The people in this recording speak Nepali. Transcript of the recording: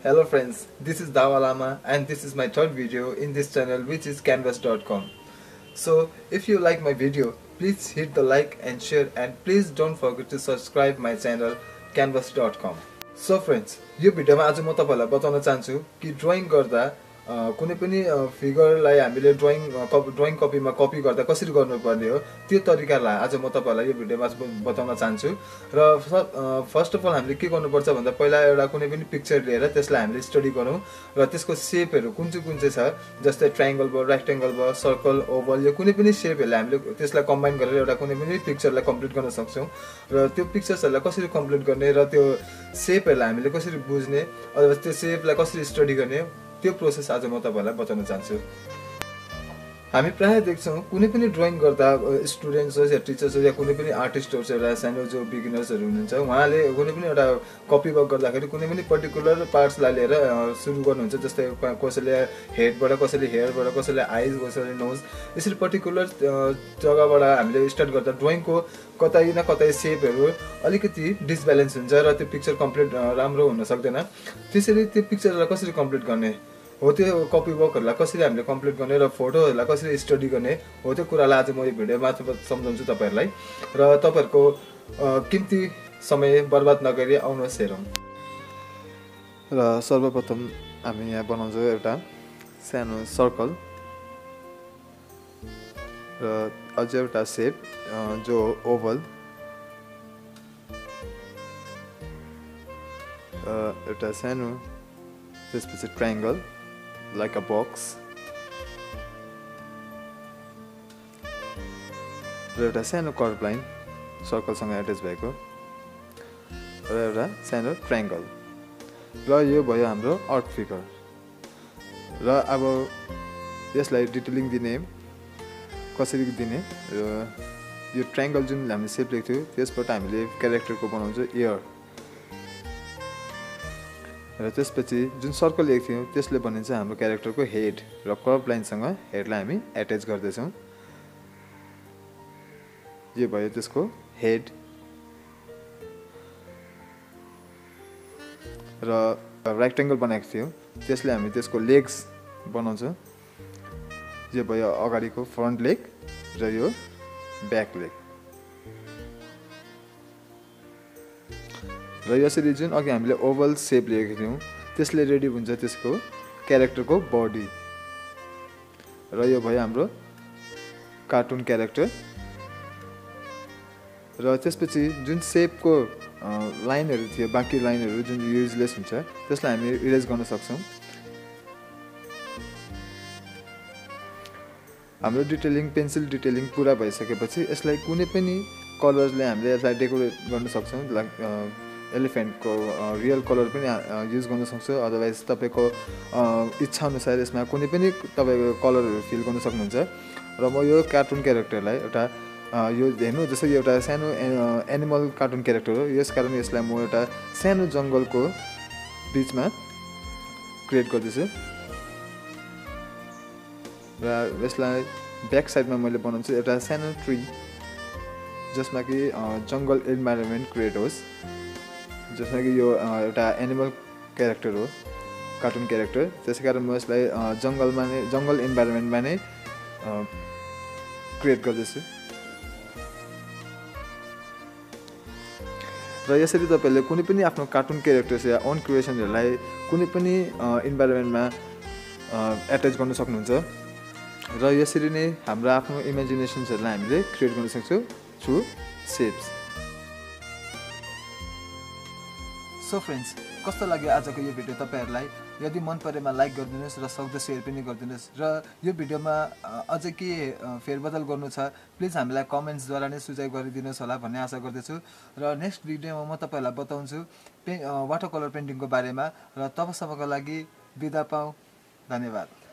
Hello friends, this is Dawalama and this is my third video in this channel, which is canvas.com. So if you like my video, please hit the like and share, and please don't forget to subscribe my channel canvas.com. So friends, यो भिडियोमा आज म तपाईहरुलाई बताउन चाहन्छु कि ड्राइङ गर्दा कुनै पनि फिगरलाई हामीले ड्राइङ कपीमा कपी गर्दा कसरी गर्नुपर्ने हो त्यो तरिकालाई आज म तपाईहरुलाई यो भिडियोमा बताउन चाहन्छु। र फर्स्ट अफ अल हामीले के गर्नुपर्छ भन्दा पहिला एउटा कुनै पनि पिक्चर लिएर त्यसलाई हामीले स्टडी गरौँ र त्यसको शेपहरु कुन चाहिँ छ, जस्तै ट्रायंगल भयो, रेक्टेंगल भयो, सर्कल, ओभल, यो कुनै पनि शेपहरुले हामीले त्यसलाई कम्बाइन गरेर एउटा कुनै पनि पिक्चरलाई कम्प्लिट गर्न सक्छौं। र त्यो पिक्चर्सहरुलाई कसरी कम्प्लिट गर्ने र त्यो शेपहरुलाई हामीले कसरी बुझ्ने अथवा त्यो शेपलाई कसरी स्टडी गर्ने, त्यो प्रोसेस आज म तपाईहरुलाई बताउन चाहन्छु। हामी प्राय देख्छौं कुनै पनि ड्राइङ गर्दा स्टुडेन्ट्स होस् या टिचर्स होस् या कुनै पनि आर्टिस्ट होस्, एउटा सानो जो बिगिनर्सहरु हुनुहुन्छ, उहाँले कुनै पनि एउटा कपी वर्क गर्दाखेरि कुनै पनि पर्टिकुलर पार्ट्सलाई लिएर सुरु गर्नुहुन्छ। जस्तै कसैले हेडबाट, कसैले हेयरबाट, कसैले आइज, कसैले नोज, यसरी पर्टिकुलर जग्गाबाट हामीले स्टार्ट गर्दा ड्राइङको कतै न कतै शेपहरु अलिकति डिसब्यालेन्स हुन्छ र त्यो पिक्चर कम्प्लिट राम्रो हुन सक्दैन। त्यसैले त्यो पिक्चरलाई कसरी कम्प्लिट गर्ने हो, त्यो कपी वर्कहरुलाई कसरी हामीले कम्प्लिट गर्ने र फोटोहरुलाई कसरी स्टडी गर्ने हो, त्यो कुरालाई आज म यो भिडियोमा सम्झाउँछु तपाईहरुलाई। र तपाईहरुको कीमती समय बर्बाद नगरी आउनुहोस् हेरौँ। र सर्वप्रथम हामी यहाँ बनाउँछौँ एउटा सानो सर्कल र अझै एउटा शेप जो ओभल, एउटा सानो, त्यसपछि ट्रायंगल like a box, र एउटा सानो कर्भ लाइन सर्कलसँग एट्याच भएको, र एउटा सानो ट्रायंगल, र यो भयो हाम्रो आर्ट फिगर। र अब यसलाई डिटेलिङ दिने कसरी दिने, यो ट्रायंगल जुन हामीले शेप लेख्थ्यौ त्यसबाट हामीले क्यारेक्टरको बनाउँछौँ इयर, र त्यसपछि जुन सर्कल लेख्थ्यौं त्यसले भनिन्छ हाम्रो क्यारेक्टरको हेड, र कर्भ लाइनसँग हेडलाई हामी एट्याच गर्दैछौँ। यो भयो त्यसको हेड। र रेक्टेंगल बनाएको थियौं त्यसले हामी त्यसको लेग्स बनाउँछौँ। यो भयो अगाडिको फ्रन्ट लेग र यो ब्याक लेग। र यसरी जुन अघि हामीले ओभल शेप लिएको थियौं त्यसले रेडी हुन्छ त्यसको क्यारेक्टरको बडी, र यो भयो हाम्रो कार्टुन क्यारेक्टर। र त्यसपछि जुन शेपको लाइनहरु थियो, बाँकी लाइनहरु जुन युजलेस हुन्छ त्यसलाई हामी इरेज गर्न सक्छौं। हाम्रो डिटेलिङ, पेन्सिल डिटेलिङ पुरा भइसकेपछि यसलाई कुनै पनि कलर्सले हामीले यसलाई डेकोरेट गर्न सक्छौं। एलिफेन्टको रियल कलर पनि युज गर्न सक्छौं, अदरवाइज तपाईको इच्छा अनुसार यसमा कुनै पनि तपाईको कलरहरु फिल गर्न सक्नुहुन्छ। र म यो कार्टुन क्यारेक्टरलाई एउटा यो हेर्नु जस्तै एउटा सानो एनिमल कार्टुन क्यारेक्टर हो, यसकारण यसलाई म एउटा सानो जंगलको बीचमा क्रिएट गर्दैछु। र यसलाई ब्याक साइडमा मैले बनाउँछु एउटा सानो ट्री, जसमा कि जंगल इन्भाइरोमेन्ट क्रिएट होस्, जसमा कि यो एउटा एनिमल क्यारेक्टर हो, कार्टुन क्यारेक्टर, त्यसैकारण म यसलाई जंगल इन्भाइरोमेन्टमा नै क्रिएट गर्दैछु। र यसरी तपाईले कुनै पनि आफ्नो कार्टुन क्यारेक्टर्स या ओन क्रिएसनहरुलाई कुनै पनि इन्भाइरोमेन्टमा एट्याच गर्न सक्नुहुन्छ। र यसरी नै हाम्रो आफ्नो इमेजिनेसन्सहरुलाई हामीले क्रिएट गर्न सक्छौं थ्रु शेप्स। सो फ्रेन्ड्स, कस्तो लाग्यो आजको यो भिडियो तपाईहरुलाई? यदि मन परेमा लाइक गरिदिनुस् र सक्दो शेयर पनि गरिदिनुस्। र यो भिडियोमा अझै के फेरबदल गर्नु छ प्लिज हामीलाई कमेन्ट्सद्वारा नै सुझाव गरिदिनुस् होला भन्ने आशा गर्दछु। र नेक्स्ट भिडियोमा म तपाईहरुलाई बताउँछु वाटर कलर पेन्टिङको बारेमा। र तबसम्मको लागि बिदा पाऊँ। धन्यवाद।